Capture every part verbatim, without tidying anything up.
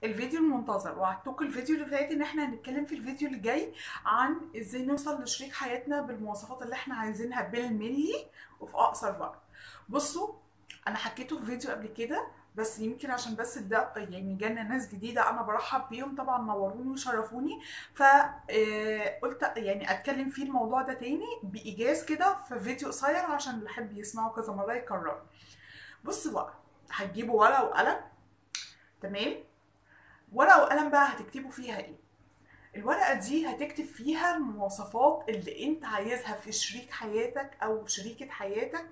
الفيديو المنتظر، وعدتكم الفيديو اللي فات ان احنا هنتكلم في الفيديو اللي جاي عن ازاي نوصل لشريك حياتنا بالمواصفات اللي احنا عايزينها بالملي وفي اقصر وقت. بصوا، انا حكيته في فيديو قبل كده، بس يمكن عشان بس ده يعني جانا ناس جديده انا برحب بيهم طبعا، نوروني وشرفوني. فقلت يعني اتكلم فيه الموضوع ده تاني بايجاز كده في فيديو قصير عشان اللي يحب يسمعه كذا مره يكرر. بصوا بقى، هتجيبوا ورقه وقلم. تمام. ورقة وقلم بقى هتكتبوا فيها ايه؟ الورقة دي هتكتب فيها المواصفات اللي انت عايزها في شريك حياتك او شريكة حياتك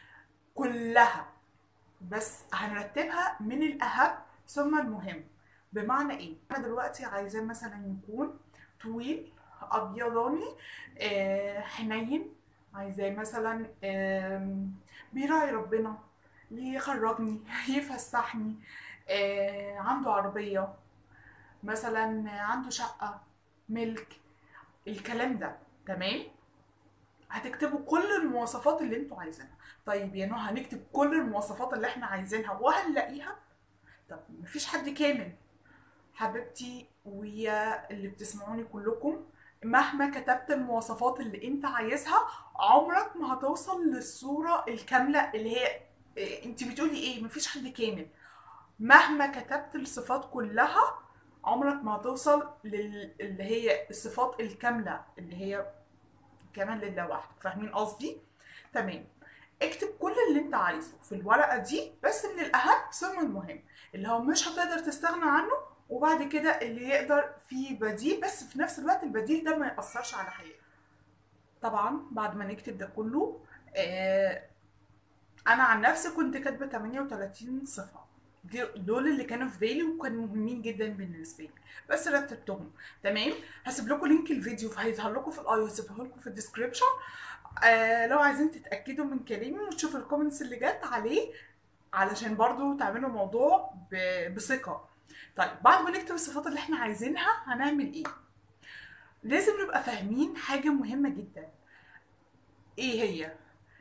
كلها، بس هنرتبها من الاهم ثم المهم. بمعنى ايه؟ انا دلوقتي عايزاه مثلا يكون طويل، ابيضاني، آه، حنين. عايزاه مثلا آم، بيراعي ربنا، يخرجني يفسحني، آه، عنده عربية، مثلا عنده شقة، ملك، الكلام ده. تمام. هتكتبوا كل المواصفات اللي انتوا عايزينها. طيب يا نهى، هنكتب كل المواصفات اللي احنا عايزينها وهنلاقيها؟ طب مفيش حد كامل حبيبتي ويا اللي بتسمعوني كلكم. مهما كتبت المواصفات اللي انت عايزها، عمرك ما هتوصل للصورة الكاملة اللي هي إيه، انت بتقولي ايه؟ مفيش حد كامل. مهما كتبت الصفات كلها، عمرك ما هتوصل لل... اللي هي الصفات الكاملة اللي هي كمان لله وحده. فاهمين قصدي؟ تمام. اكتب كل اللي انت عايزه في الورقة دي، بس من الأهم ثم المهم، اللي هو مش هتقدر تستغنى عنه. وبعد كده اللي يقدر فيه بديل، بس في نفس الوقت البديل ده ما يأثرش على حياتك. طبعا بعد ما نكتب ده كله، آه، انا عن نفسي كنت كاتبه ثمانية وثلاثين صفه. دي- دول اللي كانوا في بالي وكانوا مهمين جدا بالنسبه لي، بس رتبتهم. تمام. هسيب لكم لينك الفيديو، فهيظهر لكم في الاي وهسيبه لكم في الديسكريبشن. آه لو عايزين تتاكدوا من كلامي وتشوفوا الكومنتس اللي جت عليه، علشان برضو تعملوا موضوع ب- بثقه. طيب بعد ما نكتب الصفات اللي احنا عايزينها هنعمل ايه؟ لازم نبقى فاهمين حاجه مهمه جدا. ايه هي؟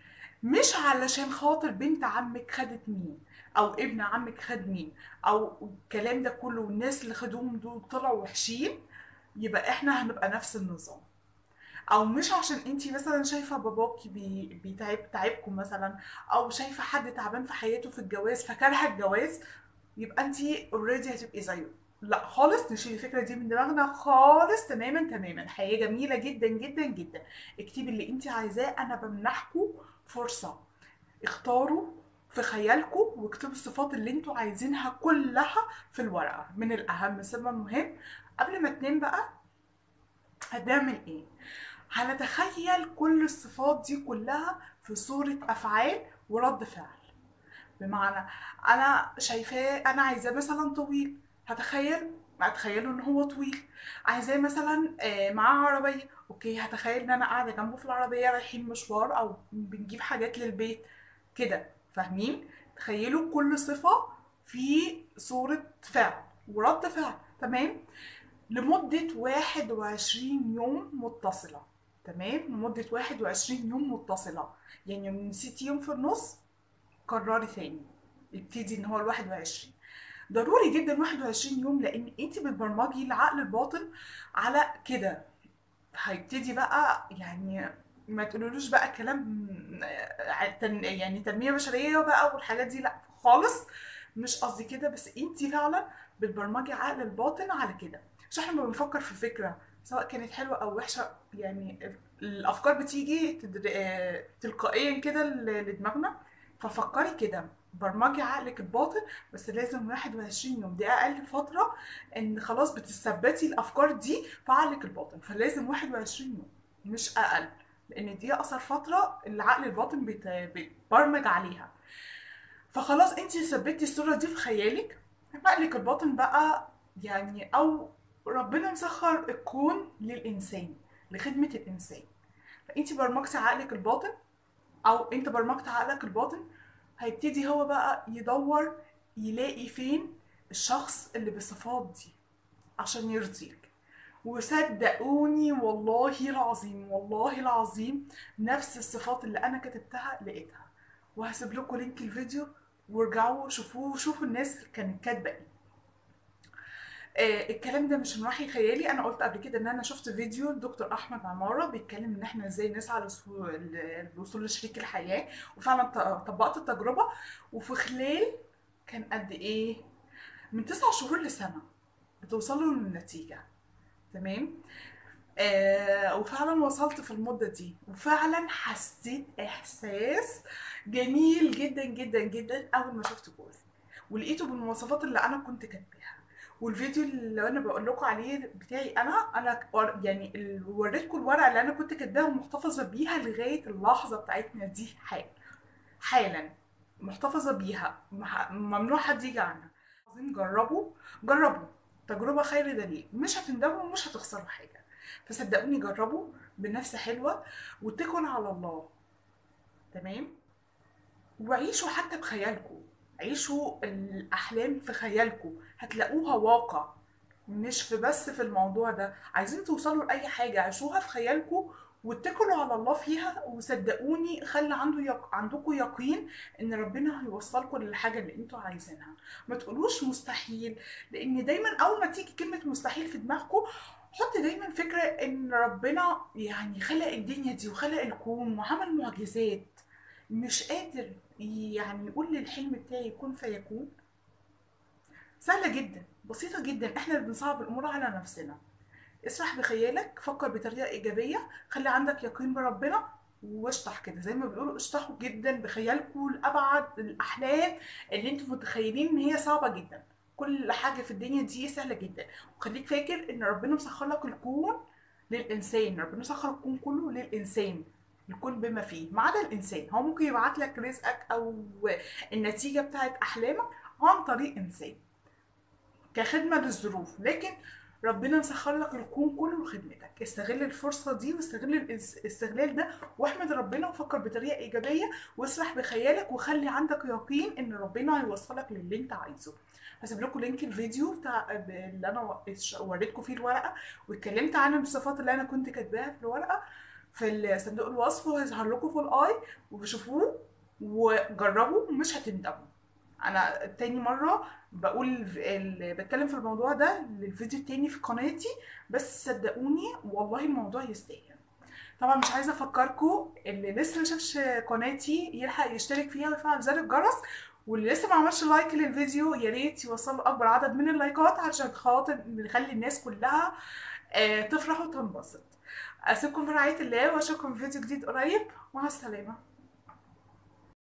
مش علشان خاطر بنت عمك خدت مين، او ابن عمك خد مين، او الكلام ده كله والناس اللي خدوهم دول طلعوا وحشين، يبقى احنا هنبقى نفس النظام. او مش عشان انتي مثلا شايفه باباكي بي بيتعب تعبكم مثلا، او شايفه حد تعبان في حياته في الجواز فكارهه الجواز، يبقى انتي اوريدي هتبقي زيه. لا خالص، نشيل الفكره دي من دماغنا خالص. تماما تماما، حياه جميله جدا جدا جدا. اكتبي اللي انتي عايزاه، انا بمنحكم فرصه. اختاروا في خيالكم واكتبوا الصفات اللي انتوا عايزينها كلها في الورقة من الأهم ثم المهم. قبل ما تنام بقى هنعمل ايه؟ هنتخيل كل الصفات دي كلها في صورة أفعال ورد فعل. بمعنى، أنا شايفاه، أنا عايزاه مثلا طويل، هتخيل هتخيله ان هو طويل. عايزاه مثلا آه، معاه عربيه، اوكي، هتخيل ان انا قاعده جنبه في العربيه رايحين مشوار او بنجيب حاجات للبيت كده. فاهمين؟ تخيلوا كل صفه في صوره فعل ورد فعل. تمام. لمده واحد وعشرين يوم متصله. تمام، لمده واحد وعشرين يوم متصله. يعني لو نسيتي يوم في النص، كرري تاني، ابتدي ان هو ال واحد وعشرين. ضروري جدا واحد وعشرين يوم، لان انت بتبرمجي العقل الباطن على كده. هيبتدي بقى يعني ما تقولولوش بقى كلام آه، تن- يعني تنمية بشرية بقى والحاجات دي، لا خالص، مش قصدي كده، بس انت فعلا بتبرمجي عقل الباطن على كده. مش احنا لما بنفكر في فكرة سواء كانت حلوة او وحشة، يعني الافكار بتيجي تدر... آه، تلقائيا كده ل- لدماغنا. ففكري كده، برمجي عقلك الباطن. بس لازم واحد وعشرين يوم، دي اقل فترة ان خلاص بتثبتي الافكار دي في عقلك الباطن، فلازم واحد وعشرين يوم مش اقل، لان دي اقصر فتره العقل الباطن بيت- بيتبرمج عليها. فخلاص انت ثبتي الصوره دي في خيالك. عقلك الباطن بقى يعني، او ربنا مسخر الكون للانسان، لخدمه الانسان. فانت برمجتي عقلك الباطن، او انت برمجت عقلك الباطن، هيبتدي هو بقى يدور يلاقي فين الشخص اللي بالصفات دي عشان يرضيك. وصدقوني والله العظيم والله العظيم، نفس الصفات اللي انا كتبتها لقيتها. وهسيب لكم لينك الفيديو وارجعوا شوفوه وشوفوا الناس كانت كاتبه ايه. آه الكلام ده مش من وحي خيالي، انا قلت قبل كده ان انا شفت فيديو الدكتور احمد عماره بيتكلم ان احنا ازاي نسعى للوصول للوصول لشريك الحياه، وفعلا ط- طبقت التجربه. وفي خلال كان قد ايه، من تسع شهور لسنه بتوصلوا للنتيجه. تمام. آه وفعلا وصلت في المدة دي، وفعلا حسيت إحساس جميل جدا جدا جدا أول ما شفت جوزي ولقيته بالمواصفات اللي أنا كنت كاتباها. والفيديو اللي أنا بقول لكم عليه بتاعي أنا أنا ور- يعني ال- وريتكم الورقة اللي أنا كنت كاتباها ومحتفظة بيها لغاية اللحظة بتاعتنا دي حالا. حالا محتفظة بيها، مح- ممنوع حد يجي عنها. عايزين جربوا، جربوا، تجربة خير دليل، مش هتندموا ومش هتخسروا حاجة. فصدقوني جربوا بنفس حلوة واتكلوا على الله. تمام. وعيشوا حتى بخيالكم، عيشوا الأحلام في خيالكم هتلاقوها واقع. مش في بس في الموضوع ده، عايزين توصلوا لأي حاجة عيشوها في خيالكم واتكلوا على الله فيها. وصدقوني خلي عنده يق... عندكم يقين ان ربنا هيوصلكم للحاجة اللي انتوا عايزينها. ما تقولوش مستحيل، لان دايما اول ما تيجي كلمة مستحيل في دماغكم حط دايما فكرة ان ربنا يعني خلق الدنيا دي وخلق الكون وعمل معجزات. مش قادر يعني يقول للحلم بتاعي يكون فيكون؟ سهلة جدا، بسيطة جدا، احنا اللي بنصعب الامور على نفسنا. اسرح بخيالك، فكر بطريقة ايجابية، خلي عندك يقين بربنا، واشطح كده زي ما بيقولوا، اشطحوا جدا بخيالكم لأبعد الأحلام اللي انتوا متخيلين ان هي صعبة جدا. كل حاجة في الدنيا دي سهلة جدا. وخليك فاكر ان ربنا مسخر لك الكون للإنسان، ربنا مسخر الكون كله للإنسان، الكون بما فيه ما عدا الإنسان. هو ممكن يبعت لك رزقك أو النتيجة بتاعت أحلامك عن طريق إنسان كخدمة للظروف، لكن ربنا مسخر لك الكون كله لخدمتك. استغل الفرصة دي واستغل الاستغلال ده، واحمد ربنا وفكر بطريقة إيجابية واسرح بخيالك وخلي عندك يقين إن ربنا هيوصلك للي أنت عايزه. هسيب لكم لينك الفيديو بتاع اللي أنا وريتكم فيه الورقة واتكلمت عن الصفات اللي أنا كنت كاتباها في الورقة في صندوق الوصف، وهيظهر لكم في الآي، وشوفوه وجربوا مش هتندموا. انا تاني مره بقول الف- ال... بتكلم في الموضوع ده للفيديو التاني في قناتي، بس صدقوني والله الموضوع يستاهل. طبعا مش عايزه افكركم اللي لسه ما شافش قناتي يلحق يشترك فيها ويفعل زر الجرس، واللي لسه ما عملش لايك للفيديو يا ريت يوصل له اكبر عدد من اللايكات عشان خاطر نخلي الناس كلها آه، تفرح وتنبسط. اسيبكم في رعايه الله واشوفكم في فيديو جديد قريب. مع السلامه.